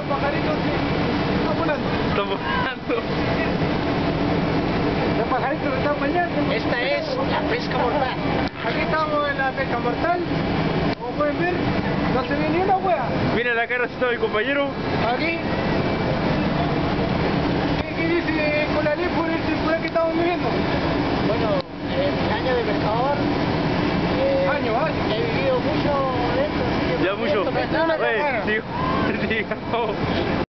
pajaritos están volando. Están volando. Los pajaritos están bañando. Esta es la pesca mortal. Aquí estamos en la pesca mortal. Como pueden ver, no se ve ni una hueá. Mira la cara asustado mi compañero. Aquí. ¿Qué dice con la ley por el circular que estamos viviendo? Bueno, el año de pescador. Año. He vivido mucho de esto. Así que Ya mucho. esto no es nada. Oye, digamos.